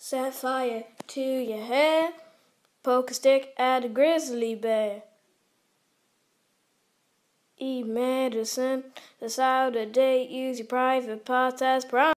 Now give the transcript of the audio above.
Set fire to your hair, poke a stick at a grizzly bear. Eat medicine that's out of date, use your private parts as